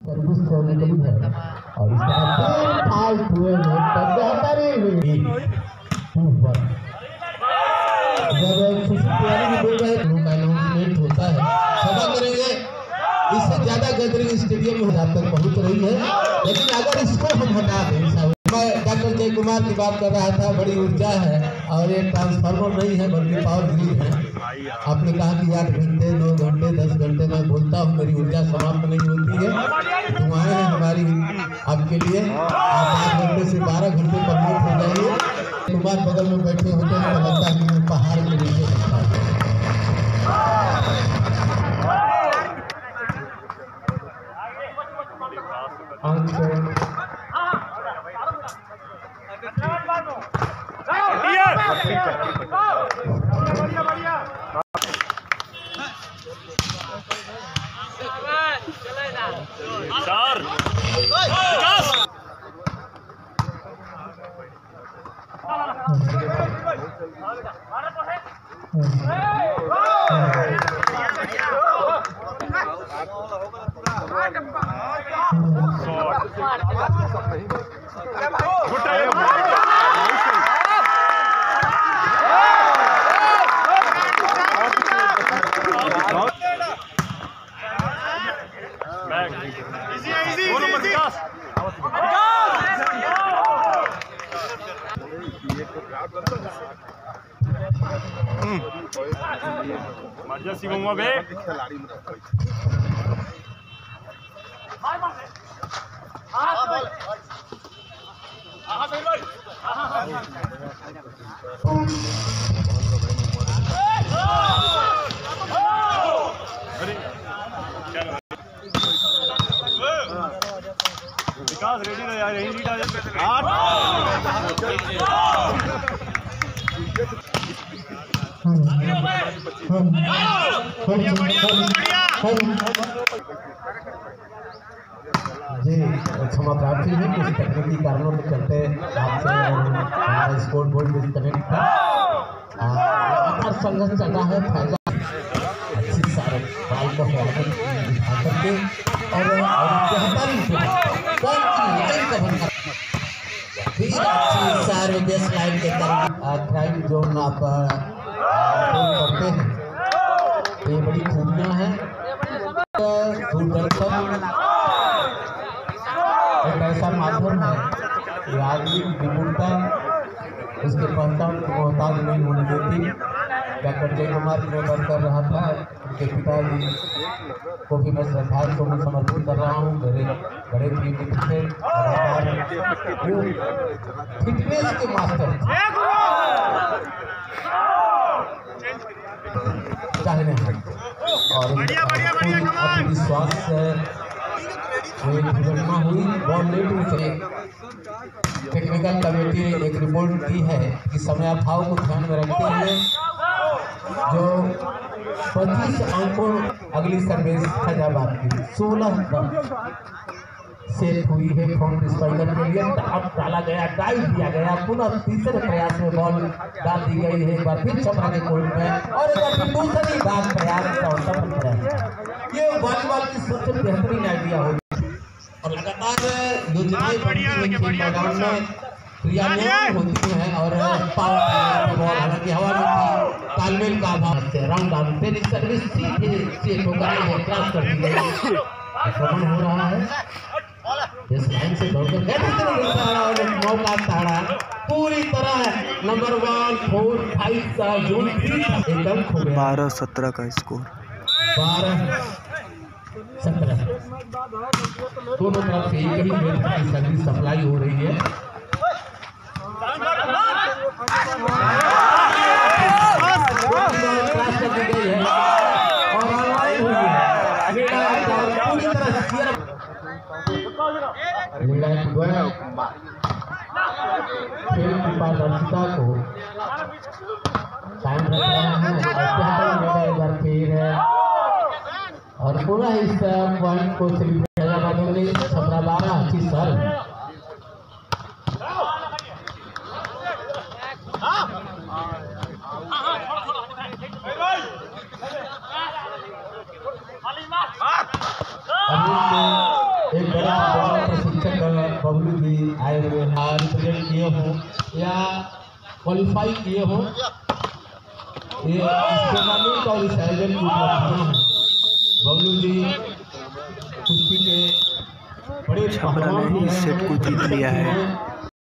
Service निकली है और इस तरह फाल्ट हुए अनाउंसमेंट होता है। क्षमा करेंगे, इससे ज्यादा गैदरिंग स्टेडियम में यहाँ तक पहुंच रही है, लेकिन अगर इसको हम हटा दें। मैं डॉक्टर जय कुमार की बात कर रहा था, बड़ी ऊर्जा है और ये ट्रांसफार्मर नहीं है बल्कि पावर ग्रिड है। आपने कहा कि 8 घंटे 9 घंटे 10 घंटे मैं बोलता हूँ, मेरी ऊर्जा समाप्त नहीं होती है। दुआएं हैं हमारी आपके लिए, आप 8 घंटे से 12 घंटे कंप्लीट हो जाइए। कुमार बगल में बैठे होते हैं तो लगता है कि पहाड़ के नीचे विकास रेडी रहा यार, यही लीड आ जाए। जी क्षमा प्रार्थी है, कुछ तकनीकी कारणों के चलते आपसे स्कोर बोर्ड डिस्कनेक्ट था। लगातार संघर्ष चल रहा है, फायदा अच्छी सारे बाल को दिखा करके और सारे बेस लाइन के क्राइम जोन आप करते हैं, ये बड़ी खूबियाँ हैं। एक ऐसा माध्यम है कि आदमी विपुलता उसके पहचान को मोहताज नहीं होने देती। डॉक्टर जय कुमार की मैं बात कर रहा था, उनके पिताजी को भी मैं श्रद्धांजलि को मैं समर्पित कर रहा हूँ। मेरे बड़े प्रिय मित्र थे, वो फिटनेस के मास्टर चाहने हैं और विश्वास से दुर्घटना हुई। बॉल लेट उतरे, टेक्निकल कमेटी ने एक रिपोर्ट दी है कि समय अभाव को ध्यान में रखते हुए जो 25 अंकों अगली सर्विस फैजाबाद की 16 सेट हुई है फ्रंट स्पाइनर के लिए। अब डाला गया, डाइव दिया गया, पुनः तीसरे प्रयास में बॉल डाल दी गई है। एक बार फिर छपरा के कोर्ट में और एक बार फिर दूसरी बार प्रयास। ये वॉलीबॉल की सबसे बेहतरीन आइडिया होगी और लगातार योजनाएं मैदान में क्रियान्वयन होती हैं और बॉल हालांकि हवा में थी, तालमेल का अभाव से राउंड आउट तेरी सर्विस सीधे होकर क्रॉस कर दी गई। आक्रमण हो रहा है, इस लाइन से दौड़कर मौका ताड़ा पूरी तरह नंबर 1 4 5 का जोन एकदम 12-17 का स्कोर, 12-17 दोनों तरफ से एक ही की सर्विस सप्लाई हो रही है। पारदर्शिता को कायम रख रहे हैं और पूरा इस पॉइंट को छपरा 12 अच्छी सर्व एक बड़ा प्रशिक्षक बबलू जी आए हुए रिप्रेजेंट किए हो या क्वालिफाई किए हो, ये टूर्नामेंट और इस आयोजन की उपलब्धियां हैं। बबलू जी कुश्ती के बड़े छपरा ने इस सेट को जीत लिया है।